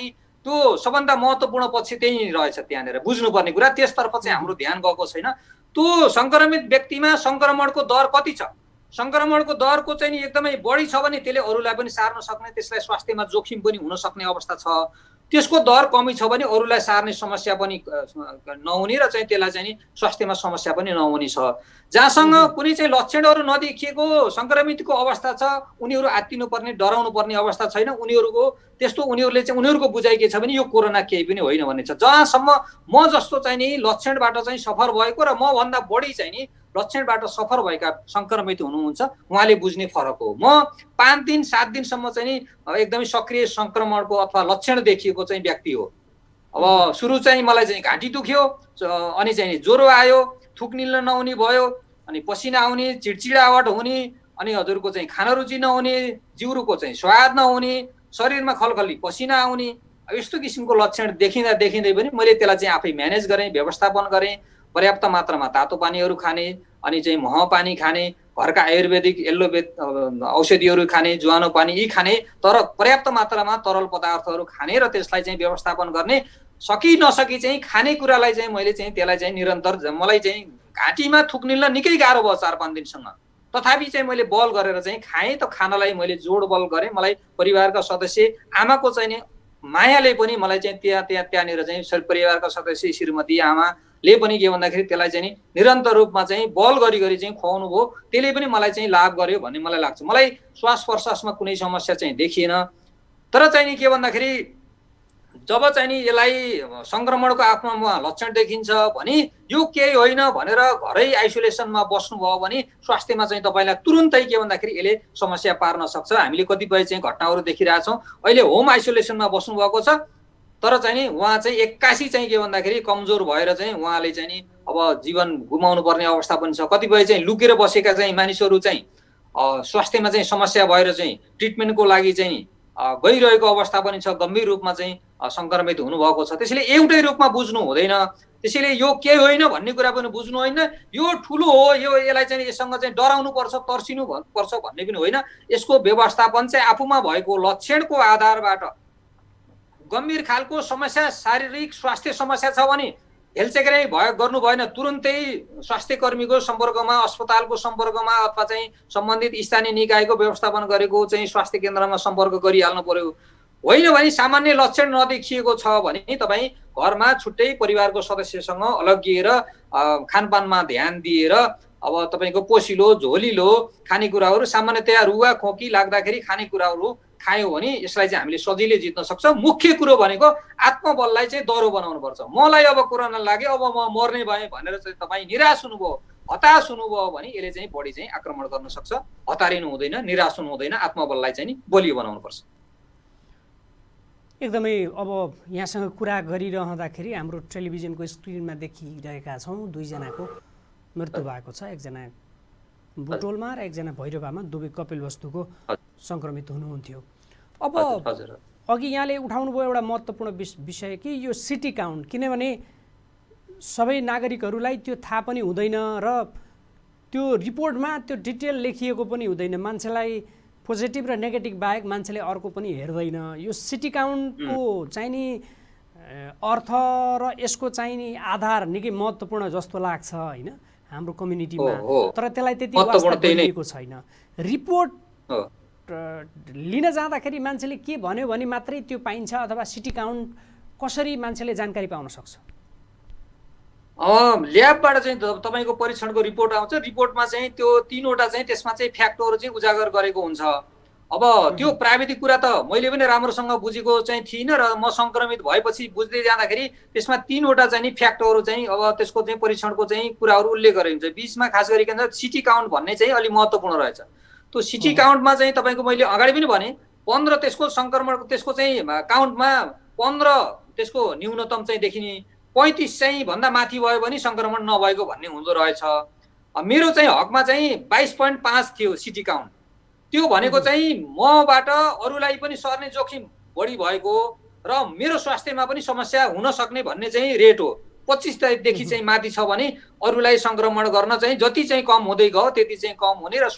त्यो सबभन्दा महत्त्वपूर्ण पक्ष त्यही रहेछ त्यहाँनिर बुझ्नुपर्ने कुरा त्यसतर्फ चाहिँ हाम्रो ध्यान गएको छैन। त्यो सङ्क्रमित व्यक्तिमा सङ्क्रमणको दर कति छ, सङ्क्रमणको दरको चाहिँ नि एकदमै बढी छ भने त्यसले अरूलाई पनि सार्न सक्ने, त्यसलाई स्वास्थ्यमा जोखिम पनि हुन सक्ने अवस्था छ। त्यसको दर कमी छ भने अरूलाई सार्ने समस्या पनि नहुने र चाहिँ त्यसलाई चाहिँ नि स्वास्थ्यमा समस्या पनि नहुने छ। जहाँसँग कुनै चाहिँ लक्षणहरू नदेखिएको सङ्क्रमितको अवस्था छ उनीहरू आत्तिनु पर्ने, डराउनु पर्ने अवस्था छैन। उनीहरूको त्यस्तो उनीहरूले चाहिँ उनीहरूको बुझाइ के छ भने यो कोरोना केही पनि होइन भन्ने छ। जहाँसम्म म जस्तो चाहिँ नि लक्षणबाट चाहिँ सफर भएको र मभन्दा बढी चाहिँ नि लक्षणबाट सफर भएका सङ्क्रमित हुनुहुन्छ उहाँले बुझ्ने फरक हो। म पाँच दिन सात दिनसम्म चाहिँ नि एकदमै सक्रिय सङ्क्रमणको अथवा लक्षण देखिएको चाहिँ व्यक्ति हो। अब सुरु चाहिँ मलाई चाहिँ घाँटी दुख्यो, अनि चाहिँ नि ज्वरो आयो, थुक निल्न नहुने भयो, अनि पसिना आउने, चिडचिडाहट हुने, अनि हजुरको चाहिँ खान रुचि नहुने, जिउरुको चाहिँ स्वाद नहुने, शरीरमा खलखली पसिना आउने, यस्तो किसिमको लक्षण देखिँदा देखिँदै पनि मैले त्यसलाई चाहिँ आफै म्यानेज गरेँ, व्यवस्थापन गरेँ। पर्याप्त मात्रामा तातो पानीहरू खाने, अनि चाहिँ मह पानी खाने, घरका आयुर्वेदिक एलोवेद औषधिहरू खाने, ज्वानो पानी यी खाने, तर पर्याप्त मात्रामा तरल पदार्थहरू खाने र त्यसलाई चाहिँ व्यवस्थापन गर्ने। सकि नसकी चाहिँ खानेकुरालाई चाहिँ मैले चाहिँ त्यसलाई चाहिँ निरन्तर मलाई चाहिँ घाँटीमा थुक निल्न निकै गाह्रो भयो चार पाँच दिनसम्म, तथापि चाहिँ मैले बल गरेर चाहिँ खाएँ। त खानालाई मैले जोड बल गरेँ। मलाई परिवारका सदस्य आमाको चाहिँ नि मायाले पनि मलाई चाहिँ त्यहाँ त्यहाँ त्यहाँनिर चाहिँ परिवारका सदस्य श्रीमती आमाले पनि के भन्दाखेरि त्यसलाई चाहिँ नि निरन्तर रूपमा चाहिँ बल गरी गरी चाहिँ खुवाउनु भयो। त्यसले पनि मलाई चाहिँ लाभ गर्यो भन्ने मलाई लाग्छ। मलाई श्वास प्रश्वासमा कुनै समस्या चाहिँ देखिएन। तर चाहिँ नि के भन्दाखेरि जब चाहिँ नि यसलाई सङ्क्रमणको आफ्ना लक्षण देखिन्छ भने यो केही होइन भनेर घरै आइसोलेसनमा बस्नुभयो भने स्वास्थ्यमा चाहिँ तपाईँलाई तुरुन्तै के भन्दाखेरि यसले समस्या पार्न सक्छ। हामीले कतिपय चाहिँ घटनाहरू देखिरहेछौँ। अहिले होम आइसोलेसनमा बस्नुभएको छ, तर चाहिँ नि उहाँ चाहिँ एक्कासी चाहिँ के भन्दाखेरि कमजोर भएर चाहिँ उहाँले चाहिँ नि अब जीवन गुमाउनु पर्ने अवस्था पनि छ। कतिपय चाहिँ लुकेर बसेका चाहिँ मानिसहरू चाहिँ स्वास्थ्यमा चाहिँ समस्या भएर चाहिँ ट्रिटमेन्टको लागि चाहिँ गइरहेको अवस्था पनि छ, गम्भीर रूपमा चाहिँ सङ्क्रमित हुनुभएको छ। त्यसैले एउटै रूपमा बुझ्नु हुँदैन। त्यसैले यो के होइन भन्ने कुरा पनि बुझ्नु होइन, यो ठुलो हो, यो यसलाई चाहिँ यससँग चाहिँ डराउनु पर्छ, तर्सिनु पर्छ भन्ने पनि होइन। यसको व्यवस्थापन चाहिँ आफूमा भएको लक्षणको आधारबाट गम्भीर खालको समस्या, शारीरिक स्वास्थ्य समस्या छ भने हेल्थ चेक भयो गर्नु भएन, तुरुन्तै स्वास्थ्य कर्मीको सम्पर्कमा, अस्पतालको सम्पर्कमा अथवा चाहिँ सम्बन्धित स्थानीय निकायको व्यवस्थापन गरेको चाहिँ स्वास्थ्य केन्द्रमा सम्पर्क गरिहाल्नु पर्यो। होइन भने सामान्य लक्षण नदेखिएको छ भने तपाईँ घरमा छुट्टै परिवारको सदस्यसँग अलग्गिएर खानपानमा ध्यान दिएर अब तपाईँको पोसिलो झोलिलो खानेकुराहरू सामान्यतया रुवा खोकी लाग्दाखेरि खानेकुराहरू खायो भने यसलाई चाहिँ हामीले सजिलै जित्न सक्छ। मुख्य कुरो भनेको आत्मबललाई चाहिँ दह्रो बनाउनु पर्छ। मलाई अब कोरोना लाग्यो, अब म मर्ने भएँ भनेर चाहिँ तपाईँ निराश हुनुभयो, हताश हुनुभयो भने यसले चाहिँ बढी चाहिँ आक्रमण गर्न सक्छ। हतारिनु हुँदैन, निराश हुनु हुँदैन, आत्मबललाई चाहिँ नि बलियो बनाउनु पर्छ। एकदमै अब यहाँसँग कुरा गरिरहँदाखेरि हाम्रो टेलिभिजनको स्क्रिनमा देखिरहेका छौँ दुईजनाको मृत्यु भएको छ। एकजना बुटोलमा र एकजना भैरवामा, दुवै कपिलवस्तुको सङ्क्रमित हुनुहुन्थ्यो। अब अघि यहाँले उठाउनु भयो एउटा महत्त्वपूर्ण विषय कि यो सिटी काउन्ट, किनभने सबै नागरिकहरूलाई त्यो थाहा पनि हुँदैन र त्यो रिपोर्टमा त्यो डिटेल लेखिएको पनि हुँदैन। मान्छेलाई पोजिटिभ र नेगेटिभ बाहेक मान्छेले अर्को पनि हेर्दैन। यो सिटी काउन्टको चाहिँ नि अर्थ र यसको चाहिँ नि आधार निकै महत्त्वपूर्ण जस्तो लाग्छ होइन हाम्रो कम्युनिटीमा, तर त्यसलाई त्यति वास्ता दिएको छैन। रिपोर्ट लिन जाँदाखेरि मान्छेले के भन्यो भने मात्रै त्यो पाइन्छ, अथवा सिटी काउन्ट कसरी मान्छेले जानकारी पाउन सक्छ? ल्याबबाट चाहिँ तपाईँको परीक्षणको रिपोर्ट आउँछ। रिपोर्टमा चाहिँ त्यो तीनवटा चाहिँ त्यसमा चाहिँ फ्याक्टहरू चाहिँ उजागर गरेको हुन्छ। अब त्यो प्राविधिक कुरा त मैले पनि राम्रोसँग बुझेको चाहिँ थिइनँ र म सङ्क्रमित भएपछि बुझ्दै जाँदाखेरि त्यसमा तीनवटा चाहिँ नि फ्याक्टरहरू चाहिँ अब त्यसको चाहिँ परीक्षणको चाहिँ कुराहरू उल्लेख गरिन्छ। बिचमा खास गरिकन सिटी काउन्ट भन्ने चाहिँ अलिक महत्त्वपूर्ण रहेछ। त्यो सिटी काउन्टमा चाहिँ तपाईँको मैले अगाडि पनि भने पन्ध्र त्यसको सङ्क्रमणको त्यसको चाहिँ काउन्टमा पन्ध्र त्यसको न्यूनतम चाहिँ देखिने, पैँतिस चाहिँ भन्दा माथि भयो भने सङ्क्रमण नभएको भन्ने हुँदो रहेछ। मेरो चाहिँ हकमा चाहिँ बाइस पोइन्ट पाँच थियो सिटी काउन्ट। त्यो भनेको चाहिँ मबाट अरूलाई पनि सर्ने जोखिम बढी भएको र मेरो स्वास्थ्यमा पनि समस्या हुन सक्ने भन्ने चाहिँ रेट हो। पच्चिसदेखि चाहिँ माथि छ भने अरूलाई सङ्क्रमण गर्न चाहिँ जति चाहिँ कम हुँदै गयो त्यति चाहिँ कम हुने र स्वास्थ्यमा पनि समस्या नहुने भन्ने हो। म त्यो आइसोलेसनको बसाइको दौरानमा म चाहिँ के भन्दाखेरि चाहिँ म चाहिँ एकदमै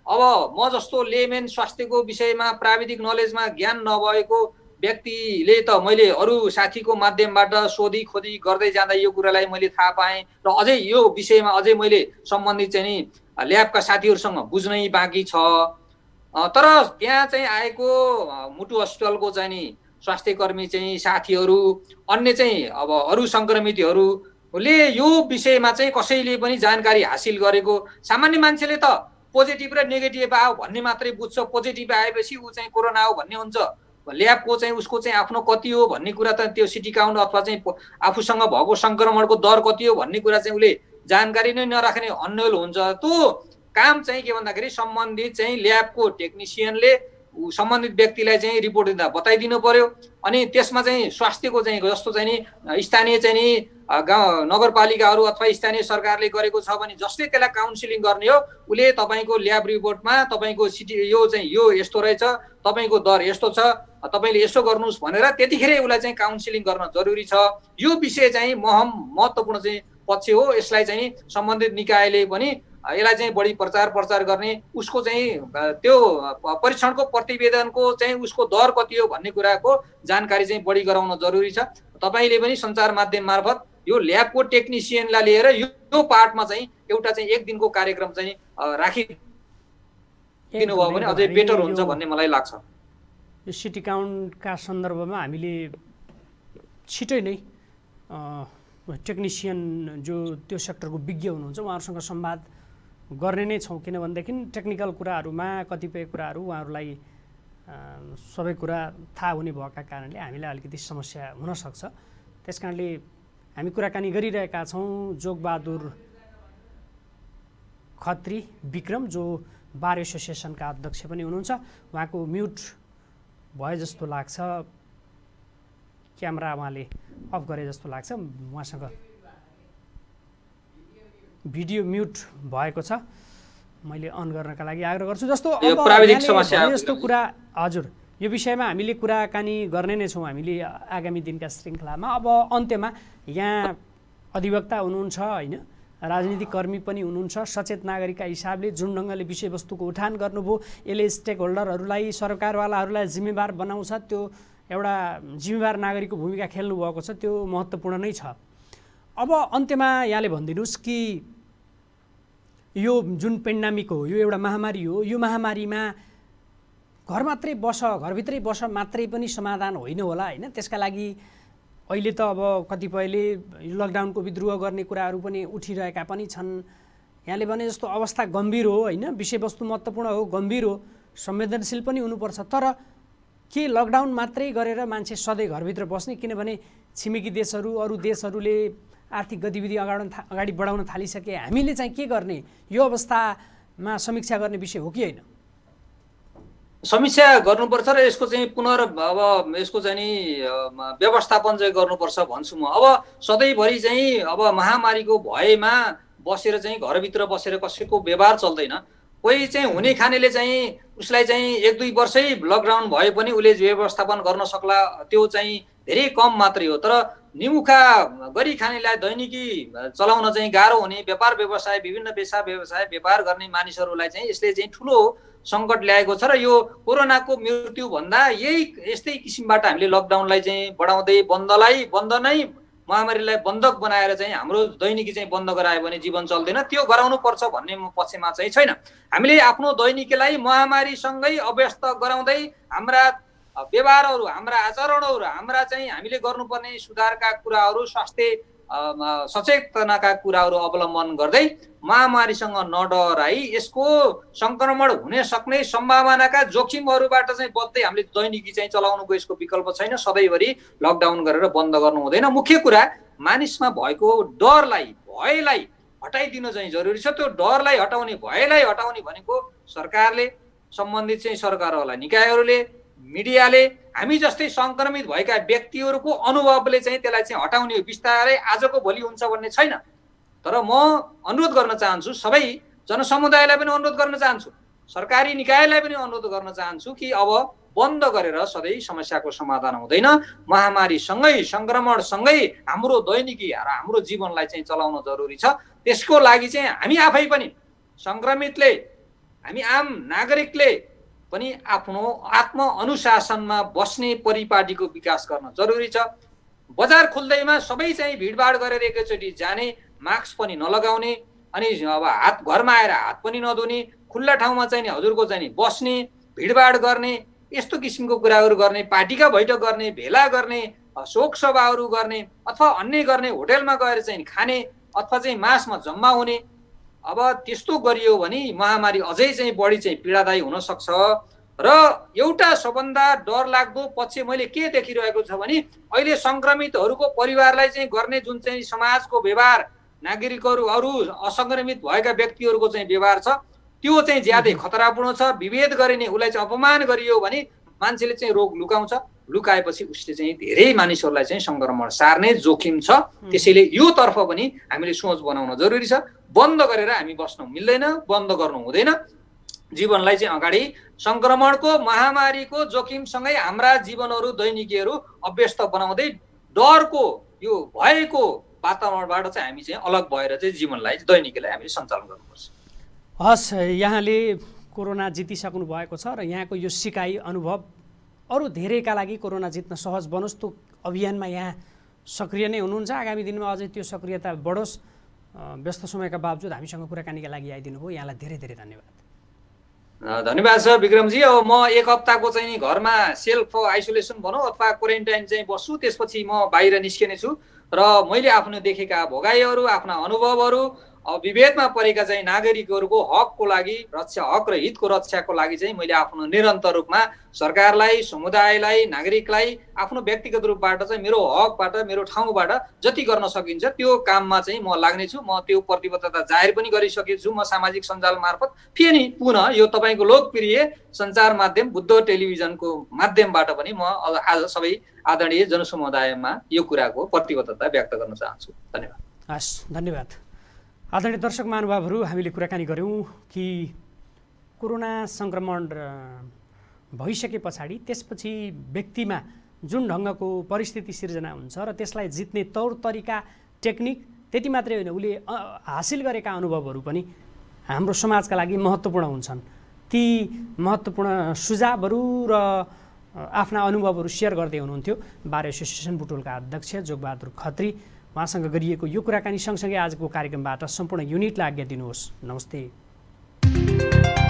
अब म जस्तो लेमेन स्वास्थ्यको विषयमा प्राविधिक नलेजमा ज्ञान नभएको व्यक्तिले त मैले अरू साथीको माध्यमबाट सोधी खोजी गर्दै जाँदा यो कुरालाई मैले थाहा पाएँ र अझै यो विषयमा अझै मैले सम्बन्धित चाहिँ नि ल्याबका साथीहरूसँग बुझ्नै बाँकी छ। तर त्यहाँ चाहिँ आएको मुटु हस्पिटलको चाहिँ नि स्वास्थ्यकर्मी चाहिँ साथीहरू अन्य चाहिँ अब अरू सङ्क्रमितहरूले यो विषयमा चाहिँ कसैले पनि जानकारी हासिल गरेको, सामान्य मान्छेले त पोजिटिभ र नेगेटिभ आयो भन्ने मात्रै बुझ्छ। पोजिटिभ आएपछि ऊ चाहिँ कोरोना हो भन्ने हुन्छ, ल्याबको चाहिँ उसको चाहिँ आफ्नो कति हो भन्ने कुरा त त्यो सिटी काउन्ट अथवा चाहिँ आफूसँग भएको सङ्क्रमणको दर कति हो भन्ने कुरा चाहिँ उसले जानकारी नै नराख्ने अन्यल हुन्छ। त्यो काम चाहिँ के भन्दाखेरि सम्बन्धित चाहिँ ल्याबको टेक्निसियनले सम्बन्धित व्यक्तिलाई चाहिँ रिपोर्ट दिँदा बताइदिनु पर्यो। अनि त्यसमा चाहिँ स्वास्थ्यको चाहिँ जस्तो चाहिँ नि स्थानीय चाहिँ नि गाउँ नगरपालिकाहरू अथवा स्थानीय सरकारले गरेको छ भने जसले त्यसलाई काउन्सिलिङ गर्ने हो उसले तपाईँको ल्याब रिपोर्टमा तपाईँको सिटी यो चाहिँ यो यस्तो रहेछ, तपाईँको दर यस्तो छ, तपाईँले यसो गर्नुहोस् भनेर त्यतिखेरै उसलाई चाहिँ काउन्सिलिङ गर्न जरुरी छ। यो विषय चाहिँ महम महत्त्वपूर्ण चाहिँ पक्ष हो। यसलाई चाहिँ सम्बन्धित निकायले पनि यसलाई चाहिँ बढी प्रचार प्रचार गर्ने, उसको चाहिँ त्यो परीक्षणको प्रतिवेदनको चाहिँ उसको दर कति हो भन्ने कुराको जानकारी चाहिँ बढी गराउन जरुरी छ। तपाईँले पनि सञ्चार माध्यम मार्फत यो ल्याबको टेक्निसियनलाई लिएर यो पार्टमा चाहिँ एउटा चाहिँ एक दिनको कार्यक्रम चाहिँ राखिदिनु भयो भने अझै बेटर हुन्छ भन्ने मलाई लाग्छ। यो सिटी काउन्टका सन्दर्भमा हामीले छिटै नै टेक्निसियन जो त्यो सेक्टरको विज्ञ हुनुहुन्छ उहाँहरूसँग संवाद गर्ने नै छौँ। किनभनेदेखि टेक्निकल कुराहरूमा कतिपय कुराहरू उहाँहरूलाई सबै कुरा थाहा हुने भएका कारणले हामीलाई अलिकति समस्या हुनसक्छ। त्यस कारणले हामी कुराकानी गरिरहेका छौँ जोगबहादुर खत्री विक्रम जो बार एसोसिएसनका अध्यक्ष पनि हुनुहुन्छ। उहाँको म्युट भए जस्तो लाग्छ, क्यामेरा उहाँले अफ गरे जस्तो लाग्छ, उहाँसँग भिडियो म्युट भएको छ। मैले अन गर्नका लागि आग्रह गर्छु। जस्तो अब प्राविधिक समस्या जस्तो कुरा हजुर यो विषयमा हामीले कुराकानी गर्ने नै छौँ हामीले आगामी दिनका श्रृङ्खलामा। अब अन्त्यमा यहाँ अधिवक्ता हुनुहुन्छ होइन, राजनीतिक कर्मी पनि हुनुहुन्छ, सचेत नागरिकका हिसाबले जुन ढङ्गले विषयवस्तुको उठान गर्नुभयो यसले स्टेक होल्डरहरूलाई सरकारवालाहरूलाई जिम्मेवार बनाउँछ। त्यो एउटा जिम्मेवार नागरिकको भूमिका खेल्नु भएको छ, त्यो महत्त्वपूर्ण नै छ। अब अन्त्यमा यहाँले भनिदिनुहोस् कि यो जुन पेन्डामिक हो यो एउटा महामारी हो, यो महामारीमा घर मात्रै बस घरभित्रै बस मात्रै पनि समाधान होइन होला होइन। त्यसका लागि अहिले त अब कतिपयले लकडाउनको विद्रोह गर्ने कुराहरू पनि उठिरहेका पनि छन्। यहाँले भने जस्तो अवस्था गम्भीर हो होइन, विषयवस्तु महत्त्वपूर्ण हो, गम्भीर हो, संवेदनशील पनि हुनुपर्छ। तर के लकडाउन मात्रै गरेर मान्छे सधैँ घरभित्र बस्ने? किनभने छिमेकी देशहरू अरू देशहरूले आर्थिक गतिविधि अगाडि अगाडि बढाउन थालिसके, हामीले चाहिँ के गर्ने? यो अवस्थामा समीक्षा गर्ने विषय हो कि होइन? समीक्षा गर्नुपर्छ र यसको चाहिँ पुनर अब यसको चाहिँ नि व्यवस्थापन चाहिँ गर्नुपर्छ भन्छु म। अब सधैँभरि चाहिँ अब महामारीको भयमा बसेर चाहिँ घरभित्र बसेर कसैको व्यवहार चल्दैन। कोही चाहिँ हुने खानेले चाहिँ उसलाई चाहिँ एक दुई वर्षै लकडाउन भए पनि उसले व्यवस्थापन गर्न सक्ला, त्यो चाहिँ धेरै कम मात्रै हो। तर निमुखा गरी खानेलाई दैनिकी चलाउन चाहिँ गाह्रो हुने व्यापार व्यवसाय विभिन्न पेसा व्यवसाय व्यापार गर्ने मानिसहरूलाई चाहिँ यसले चाहिँ ठुलो सङ्कट ल्याएको छ। र यो कोरोनाको मृत्यु भन्दा यही यस्तै किसिमबाट हामीले लकडाउनलाई चाहिँ बढाउँदै बन्दलाई बन्द नै महामारीलाई बन्धक बनाएर चाहिँ हाम्रो दैनिकी चाहिँ बन्द गरायो भने जीवन चल्दैन, त्यो गराउनु पर्छ भन्ने पक्षमा चाहिँ छैन। हामीले आफ्नो दैनिकीलाई महामारीसँगै अव्यस्त गराउँदै हाम्रा व्यवहारहरू हाम्रा आचरणहरू हाम्रा चाहिँ हामीले गर्नुपर्ने सुधारका कुराहरू स्वास्थ्य सचेतनाका कुराहरू अवलम्बन गर्दै महामारीसँग नडराई यसको सङ्क्रमण हुन सक्ने सम्भावनाका जोखिमहरूबाट चाहिँ बच्दै हामीले दैनिकी चाहिँ चलाउनुको यसको विकल्प छैन। सधैँभरि लकडाउन गरेर बन्द गर्नु हुँदैन। मुख्य कुरा मानिसमा भएको डरलाई भयलाई हटाइदिनु चाहिँ जरुरी छ। त्यो डरलाई हटाउने भयलाई हटाउने भनेको सरकारले सम्बन्धित चाहिँ सरकारवाला निकायहरूले मिडियाले हामी जस्तै सङ्क्रमित भएका व्यक्तिहरूको अनुभवले चाहिँ त्यसलाई चाहिँ हटाउने बिस्तारै आजको भोलि हुन्छ भन्ने छैन। तर म अनुरोध गर्न चाहन्छु, सबै जनसमुदायलाई पनि अनुरोध गर्न चाहन्छु, सरकारी निकायलाई पनि अनुरोध गर्न चाहन्छु कि अब बन्द गरेर सधैँ समस्याको समाधान हुँदैन। महामारीसँगै सङ्क्रमणसँगै हाम्रो दैनिकी र हाम्रो जीवनलाई चाहिँ चलाउन जरुरी छ। त्यसको लागि चाहिँ हामी आफै पनि सङ्क्रमितले हामी आम नागरिकले पनि आफ्नो आत्मअनुशासनमा बस्ने परिपाटीको विकास गर्न जरुरी छ। बजार खुल्दैमा सबै चाहिँ भिडभाड गरेर एकैचोटि जाने, मास्क पनि नलगाउने, अनि अब हात घरमा आएर हात पनि नधुने, खुल्ला ठाउँमा चाहिँ नि हजुरको चाहिँ नि बस्ने, भिडभाड गर्ने, यस्तो किसिमको कुराहरू गर्ने, पार्टीका बैठक गर्ने, भेला गर्ने, शोक सभाहरू गर्ने अथवा अन्य गर्ने, होटेलमा गएर चाहिँ खाने अथवा चाहिँ मासमा जम्मा हुने, अब त्यस्तो गरियो भने महामारी अझै चाहिँ बढी चाहिँ पीडादायी हुन सक्छ। र एउटा सबभन्दा डरलाग्दो पक्ष मैले के देखिरहेको छ भने अहिले सङ्क्रमितहरूको परिवारलाई चाहिँ गर्ने जुन चाहिँ समाजको व्यवहार, नागरिकहरू अरू असङ्क्रमित भएका व्यक्तिहरूको चाहिँ व्यवहार छ त्यो चाहिँ ज्यादै खतरापूर्ण छ। विभेद गरिने, उसलाई चाहिँ अपमान गरियो भने मान्छेले चाहिँ रोग लुकाउँछ, लुकाएपछि उसले चाहिँ धेरै मानिसहरूलाई चाहिँ सङ्क्रमण सार्ने जोखिम छ। त्यसैले यो तर्फ पनि हामीले सोच बनाउन जरुरी छ। बन्द गरेर हामी बस्नु मिल्दैन, बन्द गर्नु हुँदैन। जीवनलाई चाहिँ अगाडि सङ्क्रमणको महामारीको जोखिमसँगै हाम्रा जीवनहरू दैनिकीहरू अभ्यस्त बनाउँदै डरको यो भएको वातावरणबाट चाहिँ हामी चाहिँ अलग भएर चाहिँ जीवनलाई दैनिकीलाई हामीले सञ्चालन गर्नुपर्छ। हस्, यहाँले कोरोना जितिसक्नु भएको छ र यहाँको यो सिकाइ अनुभव अरू धेरैका लागि कोरोना जित्न सहज बनोस् त्यो अभियानमा यहाँ सक्रिय नै हुनुहुन्छ। आगामी दिनमा अझै त्यो सक्रियता बढोस्। व्यस्त समयका बावजुद हामीसँग कुराकानीका लागि आइदिनु भयो, यहाँलाई धेरै धेरै धन्यवाद। धन्यवाद छ विक्रमजी। अब म एक हप्ताको चाहिँ घरमा सेल्फ आइसोलेसन भनौँ अथवा क्वारेन्टाइन चाहिँ बस्छु, त्यसपछि म बाहिर निस्किने छु र मैले आफ्नो देखेका भोगाइहरू, आफ्ना अनुभवहरू, अब विभेदमा परेका चाहिँ नागरिकहरूको हकको लागि रक्षा, हक र हितको रक्षाको लागि चाहिँ मैले आफ्नो निरन्तर रूपमा सरकारलाई, समुदायलाई, नागरिकलाई आफ्नो व्यक्तिगत रूपबाट चाहिँ मेरो हकबाट, मेरो ठाउँबाट जति गर्न सकिन्छ त्यो काममा चाहिँ म लाग्नेछु। म त्यो प्रतिबद्धता जाहेर पनि गरिसकेको छु। म सामाजिक सञ्जाल मार्फत फेरि पुनः यो तपाईँको लोकप्रिय सञ्चार माध्यम बुद्ध टेलिभिजनको माध्यमबाट पनि म आज सबै आदरणीय जनसमुदायमा यो कुराको प्रतिबद्धता व्यक्त गर्न चाहन्छु। धन्यवाद। हस्, धन्यवाद। आदरणीय दर्शक महानुभावहरू, हामीले कुराकानी गऱ्यौँ कि कोरोना सङ्क्रमण भइसके पछाडि त्यसपछि व्यक्तिमा जुन ढङ्गको परिस्थिति सिर्जना हुन्छ र त्यसलाई जित्ने तौर तरिका, टेक्निक त्यति मात्रै होइन, उसले हासिल गरेका अनुभवहरू पनि हाम्रो समाजका लागि महत्त्वपूर्ण हुन्छन्। ती महत्त्वपूर्ण सुझावहरू र आफ्ना अनुभवहरू सेयर गर्दै हुनुहुन्थ्यो बार एसोसिएसन बुटोलका अध्यक्ष जोगबहादुर खत्री। उहाँसँग गरिएको यो कुराकानी सँगसँगै आजको कार्यक्रमबाट सम्पूर्ण युनिटलाई आज्ञा दिनुहोस्। नमस्ते।